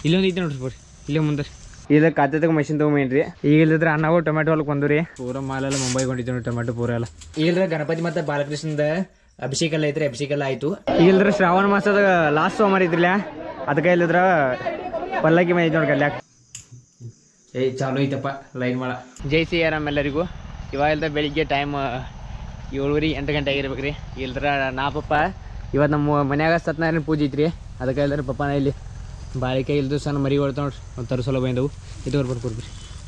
ಇಲ್ಲೊಂದು ಐತೆ ನೋಡ್ರಿ ಬರ್ರಿ ಇಲ್ಲೇ ಮುಂದೆ ಇಲ್ಲ ಕಾತೆದಾಗ ಮಷಿನ್ ತೊಗೊಂಬೇನ್ರಿ. ಈಗ ಇಲ್ಲದ್ರೆ ನಾವು ಟೊಮೆಟೊ ಹೊಲಕ್ಕೆ ಬಂದು ರೀ. ಪೂರ ಮಾಲೆಲ್ಲ ಮುಂಬೈಗೆ ಹೊಂಟಿದ್ದೀವಿ ನೋಡಿ ಟೊಮೆಟೊ ಪೂರ ಎಲ್ಲ. ಈಗಿಲ್ದ್ರೆ ಗಣಪತಿ ಮತ್ತು ಬಾಲಕೃಷ್ಣದ ಅಭಿಷೇಕ ಎಲ್ಲ ಐತ್ರಿ, ಅಭಿಷೇಕ ಎಲ್ಲ ಆಯಿತು. ಈಗಿಲ್ದ್ರೆ ಶ್ರಾವಣ ಮಾಸದ ಲಾಸ್ಟ್ ಸೋಮವಾರ ಇದ್ರಿಲ್ಲ, ಅದಕ್ಕೆ ಇಲ್ಲದ್ರ ಪಲ್ಲಕ್ಕಿ ಮೈ ಐತೆ ನೋಡಿ ಕಲ್ಯಾಕ. ಚಾಲು ಐತಪ್ಪ ಲೈನ್ ಮಾಡ. ಜೈ ಸಿ ಆರಾಮ್ ಎಲ್ಲರಿಗೂ. ಇವಾಗ ಇಲ್ದ ಬೆಳಿಗ್ಗೆ ಟೈಮ್ 7:30 8 ಗಂಟೆ ಆಗಿರ್ಬೇಕು ರೀ. ಇಲ್ದ್ರ ಪಪ್ಪ ಇವತ್ತು ನಮ್ಮ ಮನ್ಯಾಗ ಸತ್ಯನಾರಾಯಣ ಪೂಜೆ ಐತ್ರಿ, ಅದಕ್ಕೆ ಇಲ್ದ್ರೆ ಪಪ್ಪನ ಇಲ್ಲಿ ಬಾಳಿಕೆ ಇಲ್ದು ಸಣ್ಣ ಮರಿ ಹೊಳ್ತಾವ ನೋಡ್ರಿ, ಒಂದು ತರಿಸಲ ಬಂದವು. ಇದು ಬರ್ಕೊಡ್ರಿ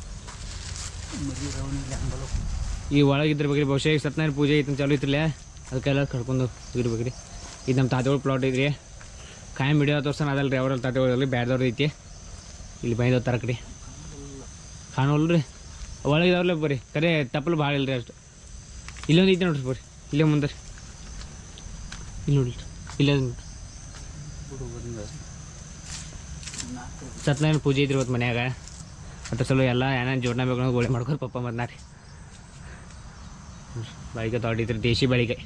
ಈ ಒಳಗಿದ್ರ ಬೇಕ್ರಿ. ಬಹುಶಃ ಈಗ ಸತ್ಯನಾರಾಯಣ ಪೂಜೆ ಐತೆ ಚಾಲು ಐತ್ರಲ್ಲ, ಅದಕ್ಕೆಲ್ಲ ಕರ್ಕೊಂಡು ಇರ್ಬೇಕ್ರಿ. ಇದು ನಮ್ಮ ತಾತೆಗಳು ಪ್ಲಾಟ್ ಐತ್ರಿ. ಕಾಯಂ ವಿಡಿಯೋ ತೋರ್ಸೋಣ ಅದಲ್ರಿ, ಅವ್ರಲ್ಲಿ ತಾತೆಗಳು ಬ್ಯಾಡ್ದವ್ರು ಐತಿ. ಇಲ್ಲಿ ಬಂದವ್ ತರಕ್ರಿ ಕಾಣೋಲ್ರಿ, ಒಳಗಿದವ್ರಲ್ಲ ಬರ್ರಿ. ಕರೆ ತಪ್ಪಲು ಭಾಳ ಇಲ್ರಿ ಅಷ್ಟು. ಇಲ್ಲೊಂದು ಐತೆ ನೋಡ್ರಿ ಬರ್ರಿ ಇಲ್ಲೇ ಮುಂದೆ ರೀ. ಇಲ್ಲಿ ನೋಡ್ರಿ ಇಲ್ಲೇ ಸತ್ಯನಾರಾಯಣ ಪೂಜೆ ಐತ್ರಿ ಇವತ್ತು ಮನ್ಯಾಗ. ಮತ್ತು ಸಲ ಎಲ್ಲ ಏನೇನು ಜೋಡಣೆ ಬೇಕು ಗೋಳಿ ಮಾಡ್ಕೊಂಡು ಪಪ್ಪ ಬಂದ ರೀ. ಬಾಳಿಕೆ ತೊಗೊಂಡಿದ್ರಿ ದೇಶಿ ಬಾಳಿಕೆ.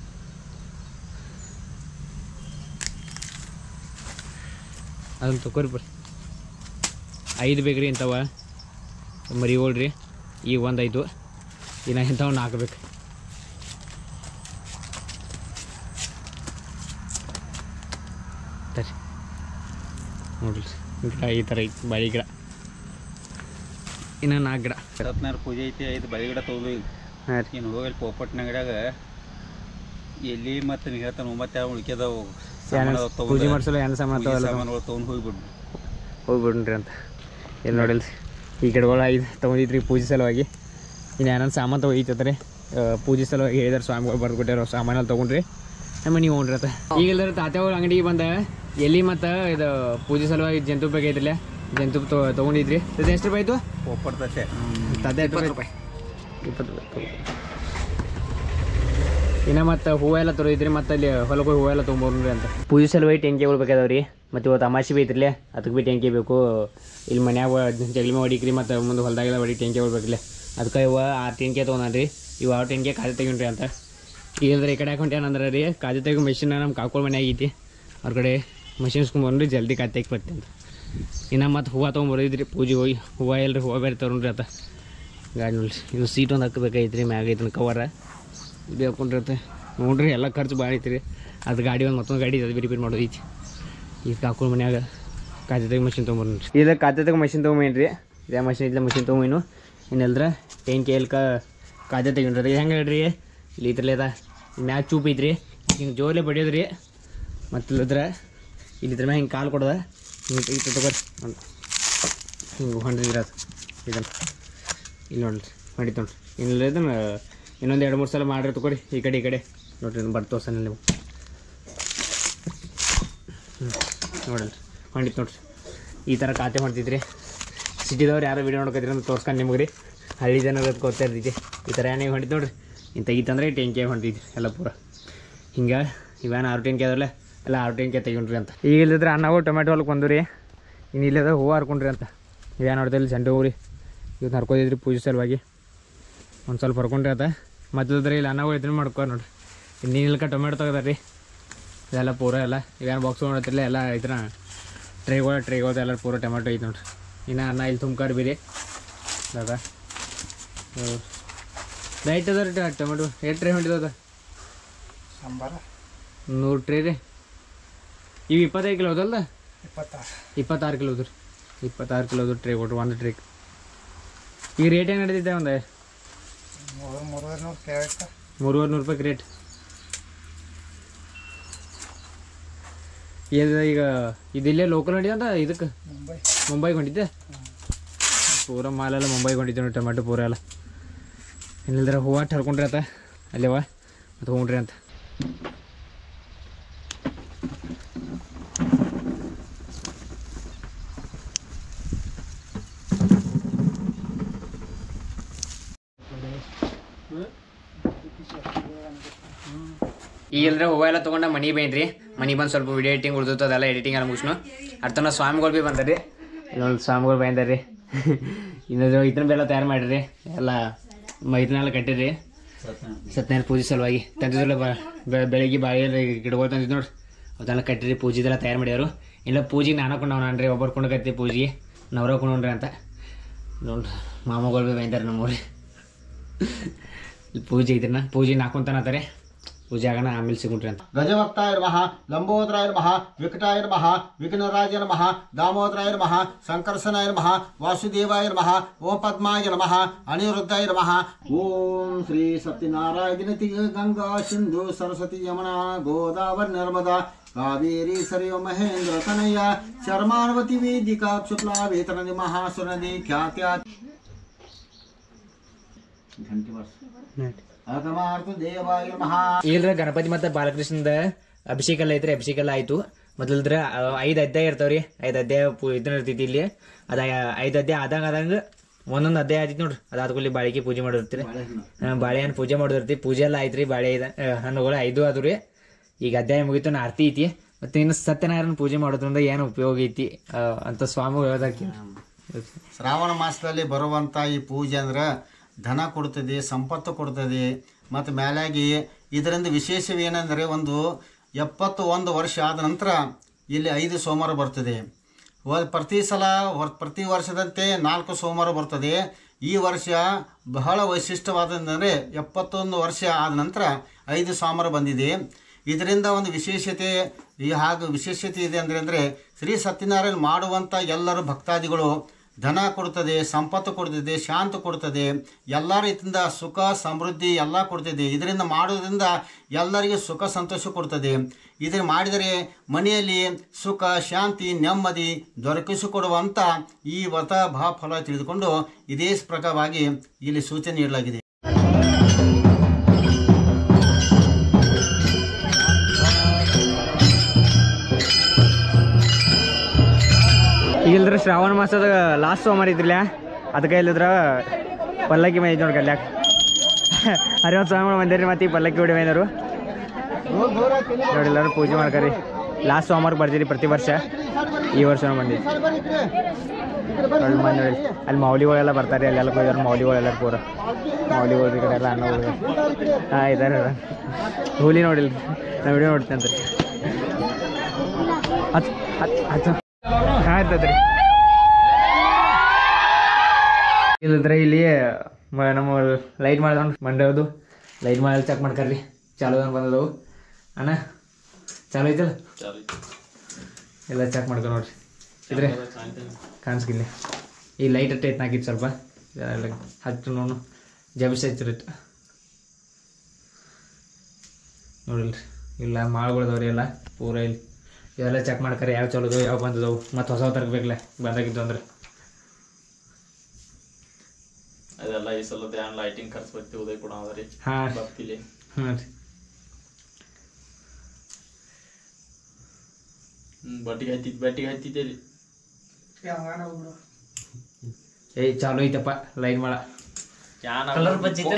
ಅದನ್ನು ತಗೋರಿ ಬರ್ರಿ. 5 ಬೇಕ್ರಿ ಇಂಥವ ಮರಿಗೋಳ್ರಿ. ಈಗ 1 ಆಯಿತು, ಇನ್ನು ಇಂಥವು 4 ಬೇಕು. ಸರಿ ನೋಡ್ರಿ ಗಿಡ ಈ ಥರ ಐತಿ ಬಾಳಿ ಗಿಡ. ಇನ್ನು 4 ಗಿಡ. ಸತ್ಯನಾರಾಯಣ ಪೂಜೆ ಐತಿ, 5 ಬಾಳಿ ಗಿಡ ತೊಗೊಬೇಕು. ಹಾಂ ರೀ. ಇನ್ನು ಹೋಗಲ್ಲಿ ಪೋಪಟ್ನ ಗಿಡಾಗ ಎಲ್ಲಿ ಮತ್ತು ನೀವು ಹೇಳ್ತಾನೆ ಮತ್ತೆ ಯಾವ ಉಳ್ಕ್ಯದವು ಪೂಜೆ ಮಾಡಿಸಲು ಏನು ಸಾಮಾನುಗಳು ತೊಗೊಂಡು ಹೋಗ್ಬಿಡ್ರಿ ಅಂತ. ಇಲ್ಲಿ ನೋಡಿಲ್ರಿ ಈ ಗಿಡಗಳು 5 ತೊಗೊಂಡಿದ್ರಿ ಪೂಜೆ ಸಲುವಾಗಿ. ಇನ್ನು ಏನಾರು ಸಾಮಾನು ತೊಗೊಯ್ತದ್ರಿ ಪೂಜೆ ಸಲುವಾಗಿ ಹೇಳಿದಾರೆ ಸ್ವಾಮಿಗಳು ಬರ್ಕೊಟ್ಟಾರ. ಸಾಮಾನಲ್ಲಿ ತೊಗೊಂಡ್ರಿ ನಮ್ಮ ನೀವು ಹೋಗ್ರಿ ಅಂತ. ಈಗೆಲ್ಲರೂ ತಾತೆಗಳ ಅಂಗಡಿಗೆ ಬಂದ ಎಲ್ಲಿ ಮತ್ತು ಇದು ಪೂಜೆ ಸಲುವಾಗಿ ಜಂತುಪ್ಪ ಬೇಕಾಯ್ತಿಲ್ಲ, ಜಂತುಪ್ಪ ತೊಗೊಂಡಿದ್ರಿ. ಅದು ಎಷ್ಟು ರೂಪಾಯಿ ಆಯಿತು? ಪೋಪಡ್ತಷ್ಟೇ ತಾತೆ 20 ರೂಪಾಯಿ. 20 ರೂಪಾಯಿ. ಇನ್ನು ಮತ್ತು ಹೂವೆಲ್ಲ ತೊಗೊಯ್ದ್ರಿ, ಮತ್ತು ಅಲ್ಲಿ ಹೊಲಕ್ಕೆ ಹೋಗಿ ಹೂವೆಲ್ಲ ತೊಗೊಂಬೋರ್ರಿ ಅಂತ. ಪೂಜೆ ಸಲುವಾಗಿ ಟೆಂಕಿಗಳು ಬೇಕಾದವ್ರಿ. ಮತ್ತು ಇವತ್ತು ಅಮಾಸಿ ಬೈತಿರ್ಲಿ, ಅದಕ್ಕೆ ಭೀ ಟೆಂಕಿ ಬೇಕು. ಇಲ್ಲಿ ಮನ್ಯಾಗ ಜಗಲಿ ಮೇಲೆ ಹೊಡಿಕ್ರಿ, ಮತ್ತು ಮುಂದೆ ಹೊಲದಾಗೆಲ್ಲ ಹೊಡಿ ಟೆಂಕಿಗಳು ಬೇಕಿಲ್ಲ. ಅದಕ್ಕೆ ಇವ 6 ಟೆಂಕಿ ತೊಗೊಂಡ್ರಿ. ಇವು 6 ಟೆಂಕಿ ಕಾಜೆ ತೆಗಿನ್ರಿ ಅಂತ. ಈಗಂದ್ರೆ ಈ ಕಡೆ ಹಾಕೊಂಡೆ ಏನಂದ್ರೆ ರೀ, ಕಾಜೆ ತೆಗೋ ಮೆಷಿನ್ ನಮ್ಮ ಕಾಕೋಳ ಮನೆ ಆಗೈತಿ, ಅವ್ರ ಕಡೆ ಮಷಿನ್ ಇಸ್ಕೊಂಡ್ಬಂದ್ರಿ ಜಲ್ದಿ ಕಾಜೆ ತೆಗಿ ಬರ್ತಿ ಅಂತ. ಇನ್ನು ಮತ್ತು ಹೂವು ತೊಗೊಂಬರಿದ್ರಿ ಪೂಜೆ ಹೋಗಿ. ಹೂವು ಎಲ್ರಿ ಹೂವು ಬೇರೆ ತೊಗೊಂಡ್ರಿ ಅಂತ. ಗಾಡಿ ನೋಡ್ರಿ ಇದು ಸೀಟ್ ಒಂದು ಹಾಕಬೇಕೈತ್ರಿ, ಮ್ಯಾಗ ಐತನ ಕವರ ಇದು ಹಾಕೊಂಡ್ರಿ. ನೋಡ್ರಿ ಎಲ್ಲ ಖರ್ಚು ಭಾಳ ಐತಿ ರೀ. ಅದು ಗಾಡಿ ಒಂದು ಮತ್ತೊಂದು ಗಾಡಿ ಅದು ರಿಪೇರ್ ಮಾಡೋದು ಐತಿ. ಈಗ ಕಾಕೋಳ ಮನ್ಯಾಗ ಕಾಜೆ ತೆಗಿ ಮಷಿನ್ ತೊಗೊಂಬರ್ರಿ. ಇಲ್ಲ ಕಾಜೆ ತೆಗೋ ಮಷಿನ್ ತೊಗೊಂಬೇನ್ರಿ. ಇದೇ ಮಷಿನ್ ಇಲ್ಲ ಮಷಿನ್ ತೊಗೊಂಬೀನು. ಇನ್ನೆಲ್ದ್ರ ಟೆಂಕಿ ಎಲ್ಕ ಕಾಜೆ ತೆಗಿನ್ರಿ. ಅದು ಹೆಂಗೆ ಹೇಳ್ರಿ, ಇಲ್ಲಿ ಇದ್ರಲ್ಲ ಅದ ಮ್ಯಾಗ ಚೂಪ್ ಐತ್ರಿ, ಹಿಂಗೆ ಜೋರ್ಲೆ ಬಡಿಯೋದ್ರಿ. ಮತ್ತು ಇಲ್ಲದ್ರೆ ಇಲ್ಲಿದ್ರ ಮ್ಯಾಗ ಹಿಂಗೆ ಕಾಲು ಕೊಡೋದ ಹಿಂಗೆ ತೆಗಿತ ತಗೋರಿ ಅಂತ ಹಿಂಗೆ ಹೊಂಡಿದ್ರಿ. ಅದು ಇದನ್ನು ಇಲ್ಲಿ ನೋಡ್ರಿ ಹೊಡಿತ ನೋಡ್ರಿ. ಇಲ್ಲ ಇದನ್ನು ಇನ್ನೊಂದು 2-3 ಸಲ ಮಾಡ್ರಿ ತಗೋರಿ. ಈ ಕಡೆ ನೋಡ್ರಿ ಬರ್ತೋಸ ನೀವು ನೋಡಲ್ರಿ ಹೊಂಡಿತ್ ನೋಡ್ರಿ. ಈ ಥರ ಖಾತೆ ಹೊಂಟಿದ್ರಿ. ಸಿಟಿದವ್ರು ಯಾರೋ ವೀಡಿಯೋ ನೋಡ್ಕೊತೀರಿ ಅಂತ ತೋರ್ಸ್ಕೊಂಡು ನಿಮ್ಗೆ ರೀ. ಹಳ್ಳಿ ಜನ ಗೊತ್ತಾ ಇರ್ತೈತಿ. ಈ ಥರ ಏನೇ ಹೊಂಟಿತ್ತು ನೋಡ್ರಿ. ಇನ್ನು ತೆಗಿತಂದ್ರೆ ಟೆಂಕಿ ಹೊಂಟಿದ್ರಿ ಎಲ್ಲ ಪೂರ ಹಿಂಗೆ. ಇವೇನು 6 ಟೆಂಕಿ ಅದಲ್ಲ, ಎಲ್ಲ 6 ಟೆಂಕಿ ತೆಗಿನ್ರಿ ಅಂತ. ಈಗ ಇಲ್ಲದ್ರೆ ನಾವು ಟೊಮೆಟೊ ಹೊಲಕ್ಕೆ ಬಂದು ರೀ. ಇನ್ನು ಇಲ್ಲದ ಹೂವು ಹರ್ಕೊಂಡ್ರಿ ಅಂತ. ಇವೇನು ನೋಡ್ತಾ ಇಲ್ಲಿ ಜಂಡು ಹೂ ರೀ, ಇವತ್ತು ಹರ್ಕೋದಿದ್ರಿ ಪೂಜೆ ಸಲುವಾಗಿ. ಒಂದು ಸ್ವಲ್ಪ ಹರ್ಕೊಂಡ್ರಿ ಅಂತ. ಮೊದಲದ್ರೆ ಇಲ್ಲಿ ಅನ್ನಗಳು ಇದನ್ನ ಮಾಡ್ಕೊ ನೋಡ್ರಿ. ಇನ್ನಿಲ್ಕ ಟೊಮೆಟೊ ತೆಗದಾರ್ರಿ ಇದೆಲ್ಲ ಪೂರ ಎಲ್ಲ. ಇವೇನು ಬಾಕ್ಸ್ ನೋಡತ್ತಿಲ್ಲ ಎಲ್ಲ ಇದನ್ನ ಟ್ರೇಗಳು ಎಲ್ಲ ಪೂರ ಟೊಮೆಟೊ ಐತೆ ನೋಡ್ರಿ. ಇನ್ನು ಅನ್ನ ಇಲ್ಲಿ ತುಂಬ್ಕಾರ್ ಬೀರಿ ಅದ ರೈಟ್ ಅದ ರೀ ಟೊಮೆಟೊ. ಎಷ್ಟು ಟ್ರೇ ಹೊಂಟಿದ 100 ಟ್ರೇ ರೀ. ಇವು 25 ಕಿಲೋ ಅದಲ್ಲ, 26 ಕಿಲೋದು ರೀ. 26 ಕಿಲೋದು ಟ್ರೇ ಕೊಟ್ರು 1 ಟ್ರೇ. ಈಗ ರೇಟ್ ಏನು ನಡೀತೈತೆ? ಒಂದು 300 ರೂಪಾಯಿ ರೇಟ್. ಈಗ ಇದಿಲ್ಲೇ ಲೋಕಲ್ ಹೊಂಟಿದೆ ಇದಕ್ಕೆ ಮುಂಬೈಗೆ ಹೊಂಟಿದ್ದೆ. ಪೂರ ಮಾಲೆಲ್ಲ ಮುಂಬೈಗೆ ಹೊಂಟಿದ್ದೆ ನೋಡಿ ಟೊಮೆಟೊ ಪೂರ ಎಲ್ಲ. ಇನ್ನಿಲ್ದ್ರೆ ಹೂವು ಹರ್ಕೊಂಡ್ರಿ ಆತ ಅಲ್ಲೇವ ಮತ್ತು ಹೋಗ್ರಿ ಅಂತ. ಈಗಲ್ದ್ರೆ ಹೂವು ಎಲ್ಲ ತೊಗೊಂಡ ಮನೆಗೆ ಬೈನ್ರಿ. ಮನೆಗೆ ಬಂದು ಸ್ವಲ್ಪ ವಿಡಿಯೋ ಎಡಿಟಿಂಗ್ ಉಳಿದಿತ್ತು, ಅದೆಲ್ಲ ಎಡಿಟಿಂಗ್ ಎಲ್ಲ ಮುಗಿಸ್ನು. ಅರ್ಥನ ಸ್ವಾಮಿಗಳು ಭೀ ಬಂದಾರ್ರಿ. ಇಲ್ಲೊಂದು ಸ್ವಾಮಿಗಳು ಬೈಂದಾರ್ರಿ. ಇನ್ನೊಂದು ಇದನ್ನ ಬೆಲ್ಲ ತಯಾರು ಮಾಡಿರಿ, ಎಲ್ಲ ಇದನ್ನೆಲ್ಲ ಕಟ್ಟಿರಿ ಸತ್ಯನಾರಾಯಣ ಪೂಜೆ ಸಲುವಾಗಿ. ತಂದಿದ್ರಲ್ಲ ಬೆಳಿಗ್ಗೆ ಬಾಳೆ ಗಿಡಗಳು ತಂದಿದ್ದು ನೋಡ್ರಿ, ಅದೆಲ್ಲ ಕಟ್ಟಿರಿ ಪೂಜೆದೆಲ್ಲ ತಯಾರು ಮಾಡ್ಯಾರು. ಇಲ್ಲ ಪೂಜೆಗೆ ನಾನು ಕೊಂಡವನ್ರಿ ಒಬ್ಬರು ಕೊಂಡಕತ್ತಿ ಪೂಜೆಗೆ ನವರ ಕೊಂಡ್ರಿ ಅಂತ ನೋಡ್ರಿ ಮಾಮಗಳು ಭೀ ಬೈತಾರೆ ನಮ್ಮವ್ರಿ ಇಲ್ಲಿ ಪೂಜೆ ಐತ್ರನ ಪೂಜೆ ನಾಕೊಂತಾನತ್ತಾರೆ ಪೂಜೆ ಆಗೋಣ ಆಮೇಲೆ ಸಿಗುಂಟ್ರಿ ಅಂತ ಗಜವಕ್ತಾಯ ನಮಃ ಲಂಬೋದರಾಯ ನಮಃ ವಿಕಟಾಯ ನಮಃ ವಿಘ್ನರಾಜ ನಮಃ ದಾಮೋದರಾಯ ನಮಃ ಸಂಕರ್ಷಣಾಯ ನಮಃ ವಾಸುದೇವಾಯ ನಮಃ ಓಂ ಪದ್ಮಾಯ ನಮಃ ಅನಿರುದ್ಧಾಯ ನಮಃ ಓಂ ಶ್ರೀ ಸತ್ಯನಾರಾಯಣ ಗಂಗಾ ಸಿಂಧು ಸರಸ್ವತಿ ಯಮುನಾ ಗೋದಾವರಿ ನರ್ಮದಾ ಕಾವೇರಿ ಸರಯೋ ಮಹೇಂದ್ರ ತನಯ ಶರ್ಮಾರ್ವತಿ ವೇದಿಕಾ ಶುಕ್ಲಾ ವೇತನದಿ ಮಹಾಸುರನದಿ ಖ್ಯಾತ್ಯಾ ಘಂಟಿ ವರ್ಷ ಇಲ್ರ ಗಣಪತಿ ಮತ್ತೆ ಬಾಲಕೃಷ್ಣದ ಅಭಿಷೇಕ ಎಲ್ಲ ಐತ್ರಿ ಅಭಿಷೇಕ ಎಲ್ಲ ಆಯ್ತು ಮೊದಲ್ದ್ರ 5 ಅಧ್ಯಾಯ ಇರ್ತಾವ್ರಿ 5 ಅಧ್ಯಾಯ ಇದನ್ನ ಇರ್ತೈತಿ ಇಲ್ಲಿ ಅದ 5 ಅಧ್ಯಾಯ ಆದಂಗ ಒಂದೊಂದು ಅಧ್ಯಾಯ ಆಯ್ತು ನೋಡ್ರಿ ಅದಾದ್ಕೂಲಿ ಬಾಳಿಕೆ ಪೂಜೆ ಮಾಡಿರ್ತೀರಿ ಬಾಳೆಹಣ್ಣು ಪೂಜೆ ಮಾಡಿರ್ತಿ ಪೂಜೆ ಎಲ್ಲ ಆಯ್ತ್ರಿ ಬಾಳೆ ಹಣ್ಣುಗಳು 5 ಆದ್ರಿ ಈಗ ಅಧ್ಯಾಯ ಮುಗಿತು ಆರತಿ ಐತಿ ಮತ್ತೆ ಇನ್ನು ಸತ್ಯನಾರಾಯಣ ಪೂಜೆ ಮಾಡೋದ್ರಿಂದ ಏನು ಉಪಯೋಗ ಐತಿ ಅಂತ ಸ್ವಾಮಿ ಹೇಳೋದಕ್ಕೆ ಶ್ರಾವಣ ಮಾಸದಲ್ಲಿ ಬರುವಂತ ಈ ಪೂಜೆ ಅಂದ್ರೆ ಧನ ಕೊಡ್ತದೆ ಸಂಪತ್ತು ಕೊಡ್ತದೆ ಮತ್ತು ಮೇಲಾಗಿ ಇದರಿಂದ ವಿಶೇಷವೇನೆಂದರೆ ಒಂದು 71 ವರ್ಷ ಆದ ನಂತರ ಇಲ್ಲಿ 5 ಸೋಮವಾರ ಬರ್ತದೆ ಪ್ರತಿ ವರ್ಷದಂತೆ 4 ಸೋಮವಾರ ಬರ್ತದೆ ಈ ವರ್ಷ ಬಹಳ ವೈಶಿಷ್ಟ್ಯವಾದಂದರೆ 71 ವರ್ಷ ಆದ ನಂತರ 5 ಸೋಮವಾರ ಬಂದಿದೆ ಇದರಿಂದ ಒಂದು ವಿಶೇಷತೆ ಇದೆ ಅಂದರೆ ಶ್ರೀ ಸತ್ಯನಾರಾಯಣ ಮಾಡುವಂಥ ಎಲ್ಲರೂ ಭಕ್ತಾದಿಗಳು ಧನ ಕೊಡ್ತದೆ ಸಂಪತ್ತು ಕೊಡ್ತದೆ ಶಾಂತಿ ಕೊಡ್ತದೆ ಎಲ್ಲ ರೀತಿಯಿಂದ ಸುಖ ಸಮೃದ್ಧಿ ಎಲ್ಲ ಕೊಡ್ತದೆ ಇದರಿಂದ ಮಾಡೋದ್ರಿಂದ ಎಲ್ಲರಿಗೆ ಸುಖ ಸಂತೋಷ ಕೊಡ್ತದೆ ಇದನ್ನು ಮಾಡಿದರೆ ಮನೆಯಲ್ಲಿ ಸುಖ ಶಾಂತಿ ನೆಮ್ಮದಿ ದೊರಕಿಸಿಕೊಡುವಂಥ ಈ ವ್ರತ ಫಲ ತಿಳಿದುಕೊಂಡು ಇದೇ ಪ್ರಕಾರವಾಗಿ ಇಲ್ಲಿ ಸೂಚನೆ ನೀಡಲಾಗಿದೆ ಇಲ್ದ್ರ ಶ್ರಾವಣ ಮಾಸದ ಲಾಸ್ಟ್ ಸೋಮವಾರ ಇದ್ರಲ್ಲ ಅದಕ್ಕೆ ಇಲ್ಲಿದ್ರ ಪಲ್ಲಕ್ಕಿ ಮೈ ನೋಡಿ ಕಲ್ಯಾಕ ಹರಿವಂತ ಸ್ವಾಮಿ ಬಂದಿರಿ ಮತ್ತೆ ಈ ಪಲ್ಲಕ್ಕಿ ಹೊಡಿ ಮೈನರು ನೋಡಿ ಎಲ್ಲರೂ ಪೂಜೆ ಮಾಡ್ಕರಿ ಲಾಸ್ಟ್ ಸೋಮವಾರ ಬರ್ತೀರಿ ಪ್ರತಿ ವರ್ಷ ಈ ವರ್ಷ ಬಂದಿರಿ ನೋಡಿ ಅಲ್ಲಿ ಮೌಲಿಗಳೆಲ್ಲ ಬರ್ತಾರೆ ಅಲ್ಲೆಲ್ಲ ಹೋಗಿದಾರೆ ಮೌಲಿಗಳೆಲ್ಲ ಪೂರ ಮೌಲಿಗಳು ಈ ಕಡೆ ಎಲ್ಲ ಅಣ್ಣ ಹೋಗಿ ಹಾಂ ಇದ್ದಾರೆ ಹುಲಿ ನೋಡಿಲ್ಲ ನಾ ವಿಡಿಯೋ ನೋಡ್ತೀನಿ ಅಂತ ಹತ್ತು ಆಯ್ತದ್ರಿ ಇಲ್ಲಂದ್ರೆ ಇಲ್ಲಿ ನಮ್ಮ ಲೈಟ್ ಮಾಡಿದ ಮಂಡ್ಯದು ಲೈಟ್ ಮಾಡಿ ಚೆಕ್ ಮಾಡ್ಕರ್ರಿ ಚಾಲು ಬಂದದವು ಅಣ್ಣ ಚಾಲು ಐತಲ್ಲ ಎಲ್ಲ ಚೆಕ್ ಮಾಡ್ಕೊ ನೋಡ್ರಿ ಇದ್ರೆ ಕಾಣಿಸ್ಕಿಲ್ಲ ಈ ಲೈಟ್ ಅಟ್ಟೆ ಐತೆ ಹಾಕಿತ್ತು ಸ್ವಲ್ಪ ಹತ್ತು ನೋಡು ಜಬಿಸ್ ಹಚ್ಚಿರತ್ತೆ ನೋಡಿಲ್ರಿ ಇಲ್ಲ ಮಾಳ್ಗಳದವ್ರಿ ಎಲ್ಲ ಪೂರ ಇಲ್ಲಿ ಇದೆಲ್ಲ ಚೆಕ್ ಮಾಡ್ಕರಿ ಯಾವ ಚಲೋದವು ಯಾವ ಬಂದದವು ಮತ್ತು ಹೊಸ ತರಬೇಕಲ್ಲ ಬಂದಾಗಿದ್ದು ಅಂದ್ರೆ ಅದೆಲ್ಲ ಈ ಸಲ ಧ್ಯಾನ ಲೈಟಿಂಗ್ ಖರ್ಚು ಬರ್ತಿ ಉದಯ ಕೂಡ ಅವರಿ ಹಾಂ ಬರ್ತಿಲಿ ಹಾಂ ರೀ ಬೆಟ್ಟಿಗೆ ಹತ್ತಿದ್ದೇರಿ ಏಯ್ ಚಾಲು ಐತಪ್ಪ ಲೈಟ್ ಮಾಡ ಕಲರ್ ಬಚ್ಚಿದ್ದೆ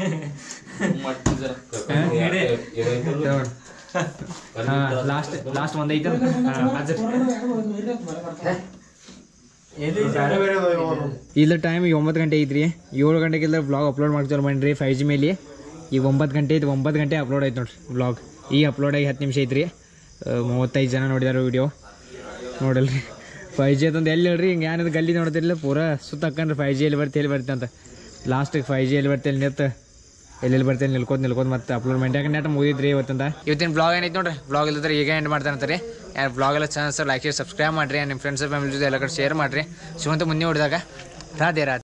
ಲಾಸ್ಟ್ ಒಂದ್ ಐತಲ್ಲ ಇಲ್ಲ ಟೈಮ್ 9 ಗಂಟೆ ಐತ್ರಿ 7 ಗಂಟೆಗೆಲ್ಲ ವ್ಲಾಗ್ ಅಪ್ಲೋಡ್ ಮಾಡ್ತಾರೆ ಮಾಡ್ರಿ 5G ಮೇಲೆ ಈಗ 9 ಗಂಟೆ ಐತಿ 9 ಗಂಟೆ ಅಪ್ಲೋಡ್ ಆಯ್ತು ನೋಡ್ರಿ ವ್ಲಾಗ್ ಈಗ ಅಪ್ಲೋಡ್ ಆಗಿ 10 ನಿಮಿಷ ಐತ್ರಿ 35 ಜನ ನೋಡಿದಾರೆ ವಿಡಿಯೋ ನೋಡಲ್ರಿ 5G ಅಂತಂದು ಎಲ್ಲಿ ಹೇಳ್ರಿ ಹಿಂಗೆ ಏನಿದೆ ಗಲ್ಲಿ ನೋಡ್ತಿರ್ಲಿಲ್ಲ ಪೂರಾ ಸುತ್ತ ಹಾಕಂಡ್ರಿ 5G ಎಲ್ಲಿ ಬರ್ತೆ ಅಂತ ಲಾಸ್ಟಿಗೆ 5G ಎಲ್ಲಿ ಬರ್ತೆ ನಿಂತು ಎಲ್ಲೆಲ್ಲಿ ಬರ್ತೇನೆ ನಿಲ್ಕೋದು ಮತ್ತೆ ಅಪ್ಲೋಡ್ ಮಾಡಿ ನೆಟ್ ಮುಗಿದ್ರಿ ಇವತ್ತಿಂದ ಇವತ್ತಿನ ಬ್ಲಾಗ್ ಏನೈತೆ ನೋಡ್ರಿ ಬ್ಲಾಗ್ ಇಲ್ಲದ್ರೆ ಈಗ ಎಂಡ್ ಮಾಡ್ತಾನೆ ಅಂತಾರೆ ಬ್ಲಾಗ್ ಎಲ್ಲ ಚೆನ್ನಾಗಿ ಲೈಕ್ ಸಬ್ಸ್ಕ್ರೈಬ್ ಮಾಡಿರಿ ನಿಮ್ಮ ಫ್ರೆಂಡ್ಸ್ ಫ್ಯಾಮಿಲಿ ಜೊತೆ ಎಲ್ಲ ಕಡೆ ಶೇರ್ ಮಾಡಿರಿ ಸಿಗುವಂತ ಮುಂದೆ ಹೊಡೆದಾಗ ರಾಧೆ ರಾಧೆ.